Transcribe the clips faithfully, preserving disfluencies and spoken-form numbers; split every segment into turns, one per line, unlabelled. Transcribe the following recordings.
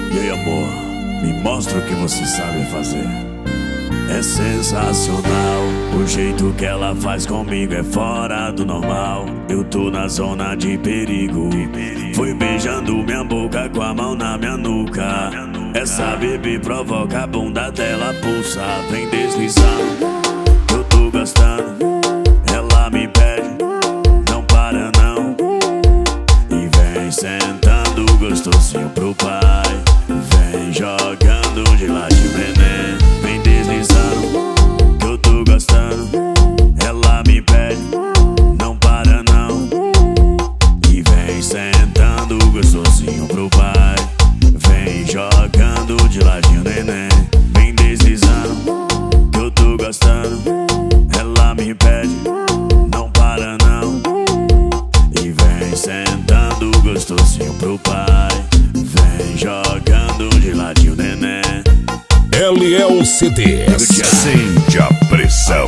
E aí, amor, me mostra o que você sabe fazer. É sensacional, o jeito que ela faz comigo é fora do normal. Eu tô na zona de perigo. Foi beijando minha boca com a mão na minha nuca. Essa bebê provoca a bunda dela pulsa. Vem deslizando, eu tô gostando. Ela me pede, não para não. E vem sentando gostosinho pro pai. Vem jogando de ladinho, neném. Vem deslizando, que eu tô gostando. Ela me pede, não para não. E vem sentando gostosinho pro pai. Vem jogando de ladinho, neném. Vem deslizando, que eu tô gostando. Ela me pede, não para não. E vem sentando gostosinho pro pai. Vem jogando de ladinho, neném.
L L C D, sente a pressão.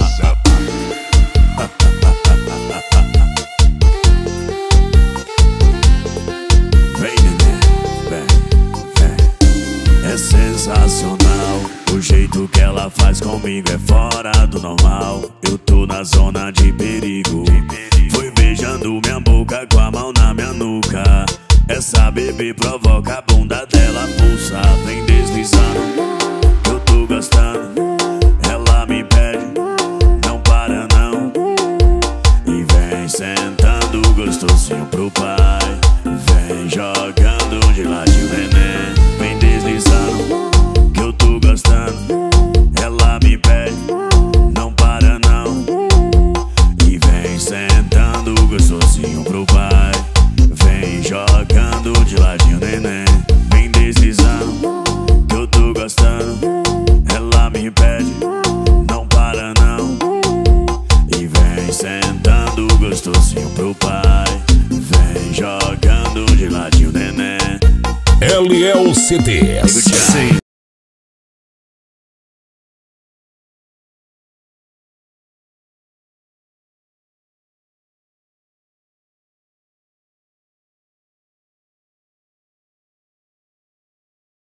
Vem, neném, vem, vem. É sensacional, o jeito que ela faz comigo é fora do normal. Eu tô na zona de perigo. Foi beijando minha boca com a mão na minha nuca. Essa bebê provoca a bunda dela pulsa. Vem deslizando, eu tô gostando. Ela me pede, não para não. E vem sentando gostosinho pro pai. Vem jogando de ladinho, neném. Vem deslizando, que eu tô gostando. Ela me pede, não para não. E vem sentando gostosinho pro pai. Vem jogando de ladinho, neném. Vem deslizando, que eu tô gostando. Ela me pede, não para não. E vem sentando gostosinho pro pai. Vem jogando de ladinho, neném.
L L C D, sente